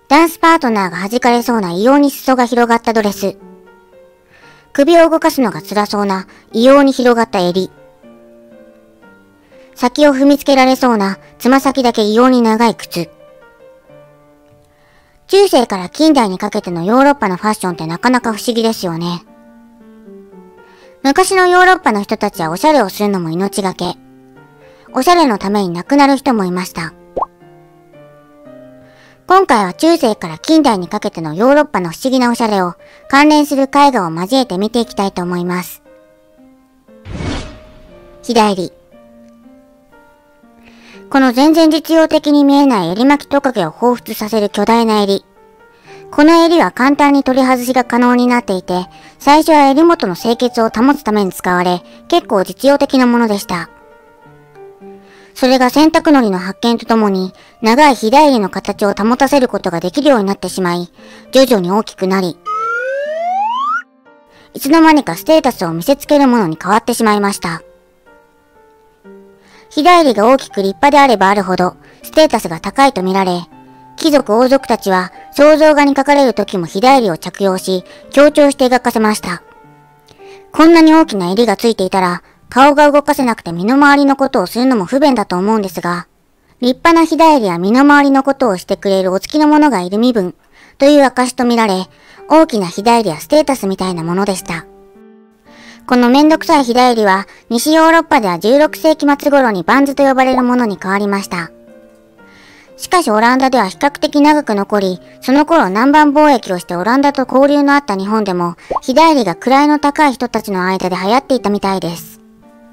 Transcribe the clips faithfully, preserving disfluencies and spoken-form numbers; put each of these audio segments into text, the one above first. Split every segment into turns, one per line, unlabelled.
ダンスパートナーが弾かれそうな異様に裾が広がったドレス。首を動かすのが辛そうな異様に広がった襟。先を踏みつけられそうなつま先だけ異様に長い靴。中世から近代にかけてのヨーロッパのファッションってなかなか不思議ですよね。昔のヨーロッパの人たちはおしゃれをするのも命がけ。おしゃれのために亡くなる人もいました。今回は中世から近代にかけてのヨーロッパの不思議なおしゃれを関連する絵画を交えて見ていきたいと思います。肥大襟。この全然実用的に見えない襟巻きトカゲを彷彿させる巨大な襟。この襟は簡単に取り外しが可能になっていて、最初は襟元の清潔を保つために使われ、結構実用的なものでした。それが洗濯のりの発見とともに、長い肥大襟の形を保たせることができるようになってしまい、徐々に大きくなり、いつの間にかステータスを見せつけるものに変わってしまいました。肥大襟が大きく立派であればあるほど、ステータスが高いと見られ、貴族王族たちは肖像画に描かれる時も肥大襟を着用し、強調して描かせました。こんなに大きな襟がついていたら、顔が動かせなくて身の回りのことをするのも不便だと思うんですが、立派な肥大襟や身の回りのことをしてくれるお付きの者がいる身分という証と見られ、大きな肥大襟やステータスみたいなものでした。このめんどくさい肥大襟は西ヨーロッパではじゅうろくせいき末頃にバンズと呼ばれるものに変わりました。しかしオランダでは比較的長く残り、その頃南蛮貿易をしてオランダと交流のあった日本でも、肥大襟が位の高い人たちの間で流行っていたみたいです。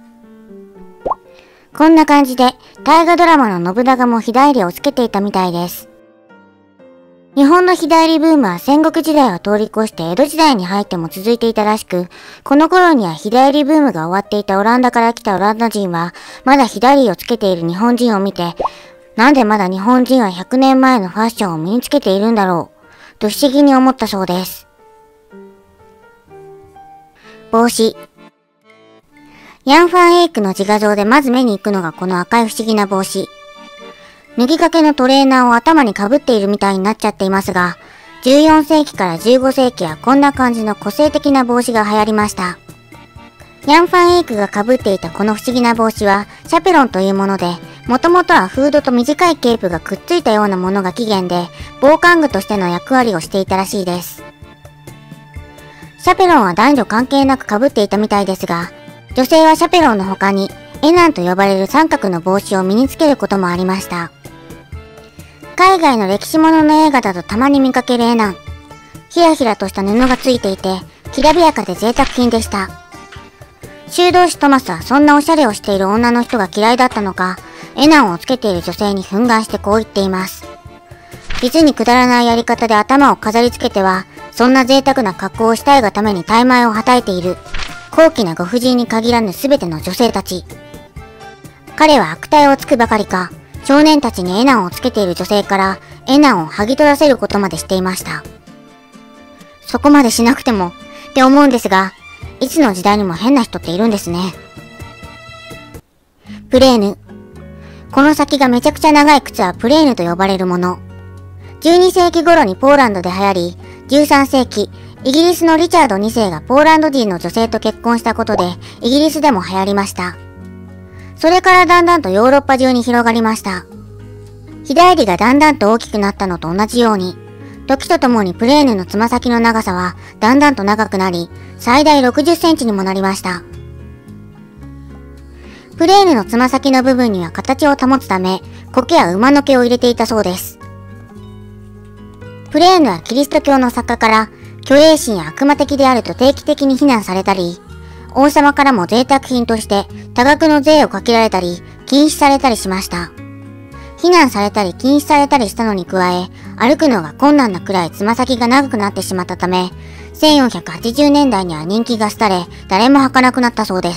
こんな感じで、大河ドラマの信長も肥大襟をつけていたみたいです。日本の肥大襟ブームは戦国時代を通り越して江戸時代に入っても続いていたらしく、この頃には肥大襟ブームが終わっていたオランダから来たオランダ人は、まだ肥大襟をつけている日本人を見て、なんでまだ日本人はひゃくねんまえのファッションを身につけているんだろう、と不思議に思ったそうです。帽子。ヤン・ファン・エイクの自画像でまず目に行くのがこの赤い不思議な帽子。脱ぎかけのトレーナーを頭にかぶっているみたいになっちゃっていますが、じゅうよんせいきからじゅうごせいきはこんな感じの個性的な帽子が流行りました。ヤン・ファン・エイクがかぶっていたこの不思議な帽子はシャペロンというもので、もともとはフードと短いケープがくっついたようなものが起源で、防寒具としての役割をしていたらしいです。シャペロンは男女関係なくかぶっていたみたいですが、女性はシャペロンの他にエナンと呼ばれる三角の帽子を身につけることもありました。海外の歴史ものの映画だとたまに見かけるエナン。ひらひらとした布がついていて、きらびやかで贅沢品でした。修道士トマスはそんなおしゃれをしている女の人が嫌いだったのか、エナンをつけている女性に憤慨してこう言っています。実にくだらないやり方で頭を飾りつけては、そんな贅沢な格好をしたいがために大枚をはたいている、高貴なご婦人に限らぬすべての女性たち。彼は悪態をつくばかりか、少年たちにエナンをつけている女性からエナンを剥ぎ取らせることまでしていました。そこまでしなくてもって思うんですが、いつの時代にも変な人っているんですね。プレーヌ。この先がめちゃくちゃ長い靴はプレーヌと呼ばれるもの。じゅうにせいき頃にポーランドで流行り、じゅうさんせいき、イギリスのリチャードにせいがポーランド人の女性と結婚したことで、イギリスでも流行りました。それからだんだんとヨーロッパ中に広がりました。肥大襟がだんだんと大きくなったのと同じように、時とともにプレーヌのつま先の長さはだんだんと長くなり、最大ろくじゅっセンチにもなりました。プレーヌのつま先の部分には形を保つため、苔や馬の毛を入れていたそうです。プレーヌはキリスト教の作家から虚栄心や悪魔的であると定期的に非難されたり、王様からも贅沢品として多額の税をかけられたり、禁止されたりしました。非難されたり禁止されたりしたのに加え、歩くのが困難なくらいつま先が長くなってしまったため、せんよんひゃくはちじゅうねんだいには人気が廃れ、誰も履かなくなったそうです。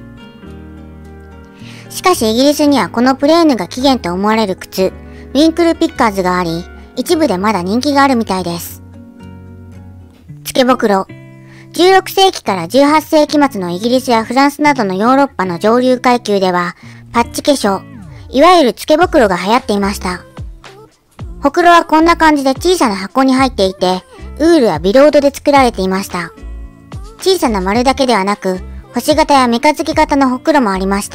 しかしイギリスにはこのプレーヌが起源と思われる靴、ウィンクルピッカーズがあり、一部でまだ人気があるみたいです。つけぼくろ。じゅうろくせいきからじゅうはっせいき末のイギリスやフランスなどのヨーロッパの上流階級では、パッチ化粧、いわゆるつけぼくろが流行っていました。 ほくろはこんな感じで小さな箱に入っていて、ウールやビロードで作られていました。小さな丸だけではなく、星型や三日月型のほくろもありました。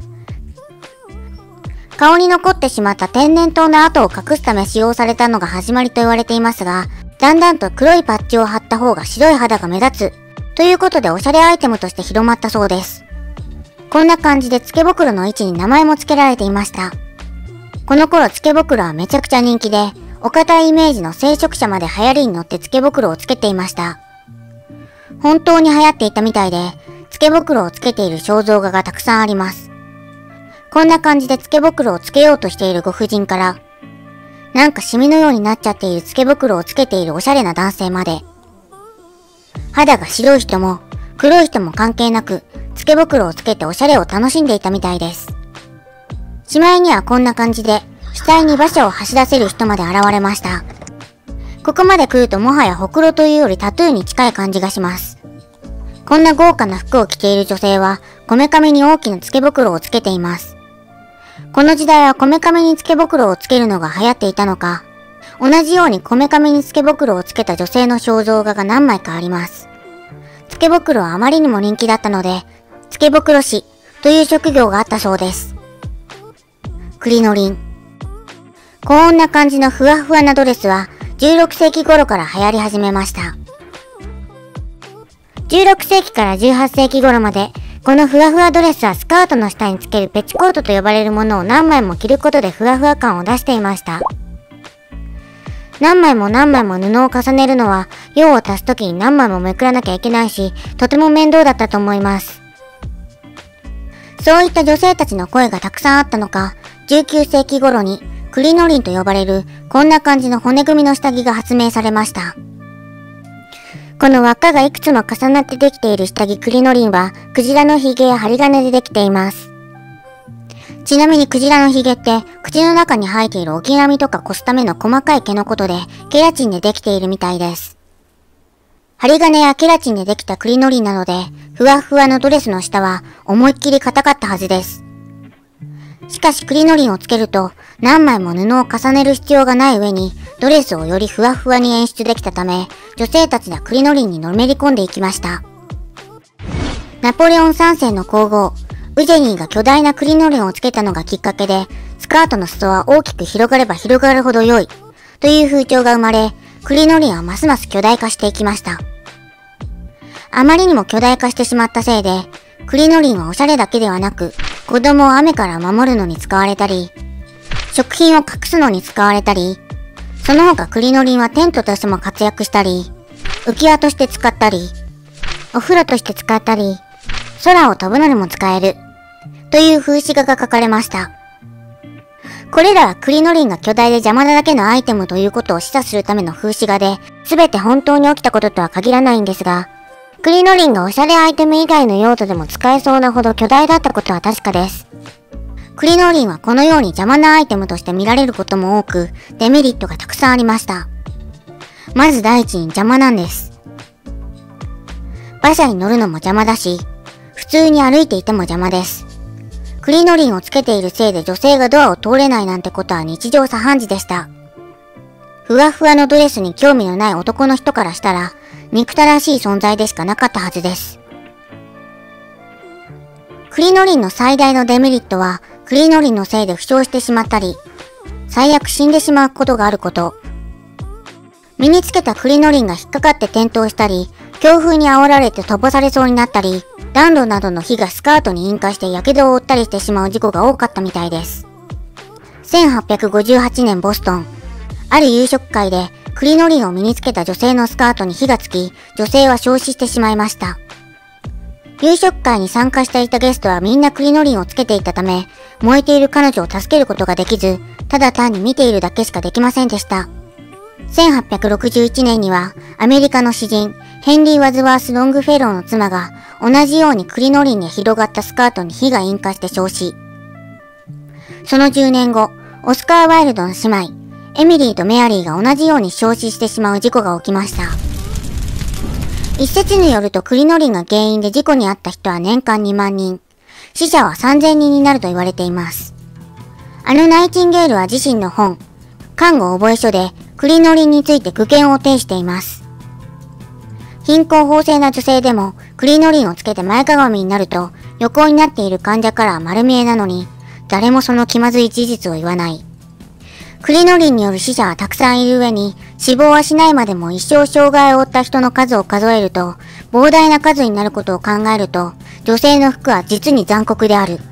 顔に残ってしまった天然痘の跡を隠すため使用されたのが始まりと言われていますが、だんだんと黒いパッチを貼った方が白い肌が目立つ、ということでおしゃれアイテムとして広まったそうです。こんな感じで付け袋の位置に名前も付けられていました。この頃付け袋はめちゃくちゃ人気で、お堅いイメージの聖職者まで流行りに乗って付け袋をつけていました。本当に流行っていたみたいで、付け袋をつけている肖像画がたくさんあります。こんな感じで付け袋をつけようとしているご婦人から、なんかシミのようになっちゃっている付け袋をつけているおしゃれな男性まで、肌が白い人も黒い人も関係なく、付け袋をつけておしゃれを楽しんでいたみたいです。しまいにはこんな感じで、額に馬車を走らせる人まで現れました。ここまで来るともはやほくろというよりタトゥーに近い感じがします。こんな豪華な服を着ている女性は、こめかみに大きな付け袋をつけています。この時代はこめかみに付け袋をつけるのが流行っていたのか、同じようにこめかみに付け袋をつけた女性の肖像画が何枚かあります。付け袋はあまりにも人気だったので、付け袋師という職業があったそうです。クリノリン。こんな感じのふわふわなドレスはじゅうろくせいき頃から流行り始めました。じゅうろくせいきからじゅうはっせいき頃まで、このふわふわドレスはスカートの下につけるペチコートと呼ばれるものを何枚も着ることでふわふわ感を出していました。何枚も何枚も布を重ねるのは、用を足すときに何枚もめくらなきゃいけないし、とても面倒だったと思います。そういった女性たちの声がたくさんあったのか、じゅうきゅうせいき頃にクリノリンと呼ばれるこんな感じの骨組みの下着が発明されました。この輪っかがいくつも重なってできている下着クリノリンは、クジラのヒゲや針金でできています。ちなみにクジラのヒゲって、口の中に生えているオキナミとかこすための細かい毛のことで、ケラチンでできているみたいです。針金やケラチンでできたクリノリンなので、ふわふわのドレスの下は思いっきり硬かったはずです。しかしクリノリンをつけると、何枚も布を重ねる必要がない上に、ドレスをよりふわふわに演出できたため、女性たちはクリノリンにのめり込んでいきました。ナポレオンさんせいの皇后、ウジェニーが巨大なクリノリンをつけたのがきっかけで、スカートの裾は大きく広がれば広がるほど良い、という風潮が生まれ、クリノリンはますます巨大化していきました。あまりにも巨大化してしまったせいで、クリノリンはおしゃれだけではなく、子供を雨から守るのに使われたり、食品を隠すのに使われたり、その他クリノリンはテントとしても活躍したり、浮き輪として使ったり、お風呂として使ったり、空を飛ぶのにも使える、という風刺画が書かれました。これらはクリノリンが巨大で邪魔なだけのアイテムということを示唆するための風刺画で、すべて本当に起きたこととは限らないんですが、クリノリンがおしゃれアイテム以外の用途でも使えそうなほど巨大だったことは確かです。クリノリンはこのように邪魔なアイテムとして見られることも多く、デメリットがたくさんありました。まず第一に邪魔なんです。馬車に乗るのも邪魔だし、普通に歩いていても邪魔です。クリノリンをつけているせいで女性がドアを通れないなんてことは日常茶飯事でした。ふわふわのドレスに興味のない男の人からしたら、憎たらしい存在でしかなかったはずです。クリノリンの最大のデメリットは、クリノリンのせいで負傷してしまったり、最悪死んでしまうことがあること。身につけたクリノリンが引っかかって転倒したり、強風に煽られて飛ばされそうになったり、暖炉などの火がスカートに引火して火傷を負ったりしてしまう事故が多かったみたいです。せんはっぴゃくごじゅうはちねんボストン、ある夕食会でクリノリンを身につけた女性のスカートに火がつき、女性は焼死してしまいました。夕食会に参加していたゲストはみんなクリノリンをつけていたため、燃えている彼女を助けることができず、ただ単に見ているだけしかできませんでした。せんはっぴゃくろくじゅういちねんには、アメリカの詩人、ヘンリー・ワズワース・ロングフェローの妻が、同じようにクリノリンに広がったスカートに火が引火して焼死。そのじゅうねんご、オスカー・ワイルドの姉妹、エミリーとメアリーが同じように焼死してしまう事故が起きました。一説によるとクリノリンが原因で事故に遭った人は年間にまんにん、死者はさんぜんにんになると言われています。あのナイチンゲールは自身の本、 看護覚書でクリノリンについて苦言を呈しています。貧困法制な女性でもクリノリンをつけて前かがみになると横になっている患者からは丸見えなのに、誰もその気まずい事実を言わない。クリノリンによる死者はたくさんいる上に、死亡はしないまでも一生障害を負った人の数を数えると、膨大な数になることを考えると、女性の服は実に残酷である。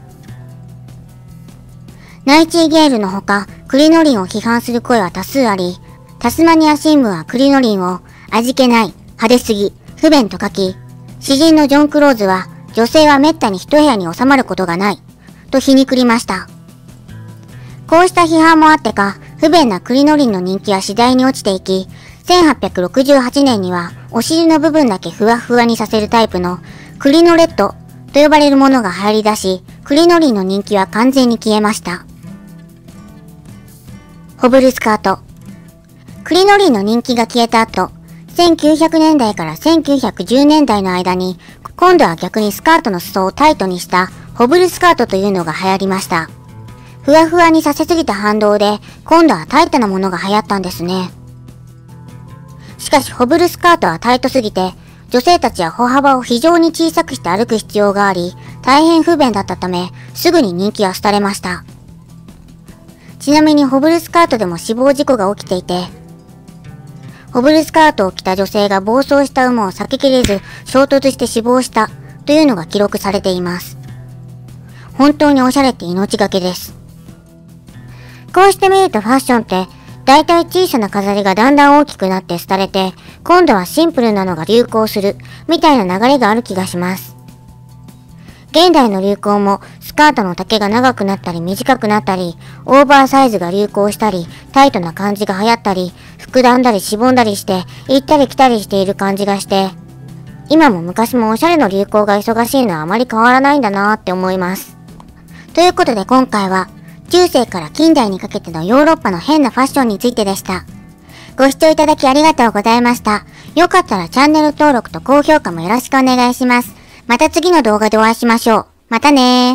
ナイチンゲールのほか、クリノリンを批判する声は多数あり、タスマニア新聞はクリノリンを味気ない、派手すぎ、不便と書き、詩人のジョン・クローズは、女性は滅多に一部屋に収まることがない、と皮肉りました。こうした批判もあってか、不便なクリノリンの人気は次第に落ちていき、せんはっぴゃくろくじゅうはちねんにはお尻の部分だけふわふわにさせるタイプのクリノレットと呼ばれるものが流行り出し、クリノリンの人気は完全に消えました。ホブルスカート。クリノリンの人気が消えた後、せんきゅうひゃくねんだいからせんきゅうひゃくじゅうねんだいの間に、今度は逆にスカートの裾をタイトにしたホブルスカートというのが流行りました。ふわふわにさせすぎた反動で、今度はタイトなものが流行ったんですね。しかしホブルスカートはタイトすぎて、女性たちは歩幅を非常に小さくして歩く必要があり、大変不便だったため、すぐに人気は廃れました。ちなみにホブルスカートでも死亡事故が起きていて、ホブルスカートを着た女性が暴走した馬を避けきれず衝突して死亡したというのが記録されています。本当におしゃれって命がけです。こうして見るとファッションって、だいたい小さな飾りがだんだん大きくなって廃れて、今度はシンプルなのが流行する、みたいな流れがある気がします。現代の流行も、スカートの丈が長くなったり短くなったり、オーバーサイズが流行したり、タイトな感じが流行ったり、膨らんだりしぼんだりして、行ったり来たりしている感じがして、今も昔もおしゃれの流行が忙しいのはあまり変わらないんだなーって思います。ということで今回は、中世から近代にかけてのヨーロッパの変なファッションについてでした。ご視聴いただきありがとうございました。よかったらチャンネル登録と高評価もよろしくお願いします。また次の動画でお会いしましょう。またねー。